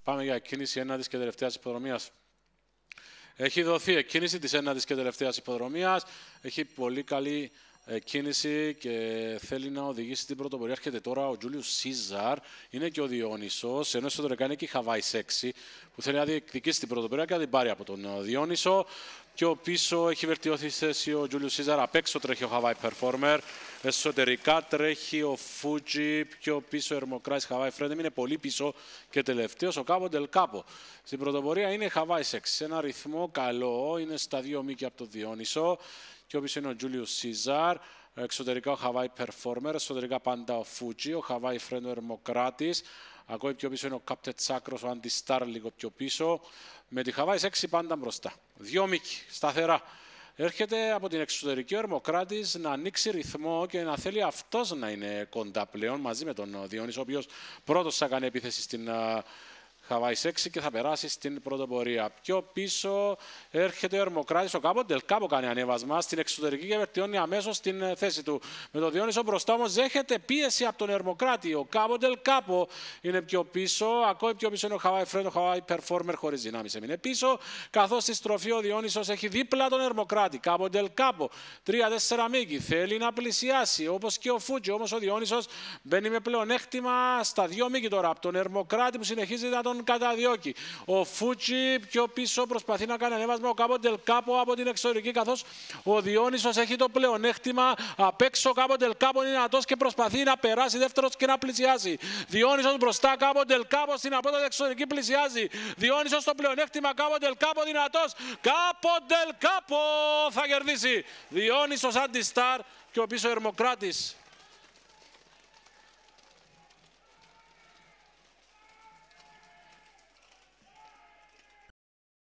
Πάμε για εκκίνηση ένατης και τελευταίας υποδρομίας. Έχει δοθεί εκκίνηση της ένατης και τελευταίας υποδρομίας. Έχει πολύ καλή κίνηση και θέλει να οδηγήσει την πρωτοπορία. Έρχεται τώρα ο Τζούλιος Σίζαρ, είναι και ο Διόνυσος, ενώ εσωτερικά είναι και η Χαβάη 6 που θέλει να διεκδικήσει την πρωτοπορία και να την πάρει από τον Διόνυσο. Πιο πίσω έχει βελτιωθεί θέση ο Τζούλιος Σίζαρ, απ' έξω τρέχει ο Χαβάη Performer, εσωτερικά τρέχει ο Φούτζι, πιο πίσω ο Ερμοκράτης Χαβάη Φρέντεμ, είναι πολύ πίσω και τελευταίος ο Κάπο Ντελ Κάπο. Στην πρωτοπορία είναι η Χαβάη 6, σε ένα ρυθμό καλό, είναι στα 2 μήκη από τον Διόνυσο. Πιο πίσω είναι ο Τζούλιος Σίζαρ, εξωτερικά ο Χαβάη Performer, εσωτερικά πάντα ο Φούτζι, ο Χαβάη Φρέντο Ερμοκράτης. Ακόμη πιο πίσω είναι ο Κάπτε Τσάκρος, ο Αντιστάρ λίγο πιο πίσω. Με τη Χαβάη 6 πάντα μπροστά. 2 μήκη, σταθερά. Έρχεται από την εξωτερική ο Ερμοκράτης να ανοίξει ρυθμό και να θέλει αυτός να είναι κοντά πλέον μαζί με τον Διόνυσο, ο οποίος πρώτος θα κάνει επίθεση στην Χαβάη 6 και θα περάσει στην πρωτοπορία. Πιο πίσω έρχεται ο Ερμοκράτης, ο Κάπο Ντελ Κάπο κάνει ανέβασμα στην εξωτερική και βελτιώνει αμέσως την θέση του. Με τον Διόνυσο μπροστά όμως δέχεται πίεση από τον Ερμοκράτη. Ο Κάπο Ντελ Κάπο είναι πιο πίσω. Ακόμη πιο πίσω είναι ο Χαβάη Φρέντο, ο Χαβάη Performer χωρίς δυνάμεις έμεινε πίσω. Καθώς στη στροφή ο Διόνυσος έχει δίπλα τον Ερμοκράτη. Κάπο Ντελ Κάπο 3-4 μήκη. Θέλει να πλησιάσει όπως και ο Φούτζι. Όμως ο Διόνυσος μπαίνει με πλεονέκτημα στα 2 μήκη τώρα από τον Ερμοκράτη που συνεχίζει να τον καταδιώκει. Ο Φούτζι πιο πίσω προσπαθεί να κάνει ανέβασμα, ο Κάπο Ντελ Κάπο από την εξωτερική, καθώς ο Διόνυσος έχει το πλεονέκτημα. Απ' έξω ο Κάπο Ντελ Κάπο είναι δυνατός και προσπαθεί να περάσει δεύτερος και να πλησιάσει. Διόνυσος μπροστά, Κάπο Ντελ Κάπο στην απότατη εξωτερική πλησιάζει. Διόνυσος στο πλεονέκτημα, Κάπο Ντελ Κάπο δυνατός. Κάπο Ντελ Κάπο θα κερδίσει. Διόνυσος Αντιστάρ και ο πίσω Ερμοκράτης.